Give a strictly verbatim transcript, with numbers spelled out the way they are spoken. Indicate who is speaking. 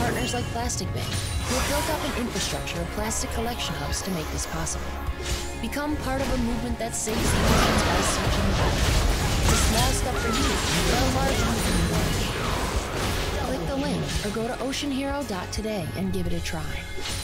Speaker 1: partners like Plastic Bank, who have built up an infrastructure of plastic collection hubs to make this possible. Become part of a movement that saves the oceans by searching the bottom. It's a small step for you, but a large one for the world. Click the link or go to ocean hero dot today and give it a try.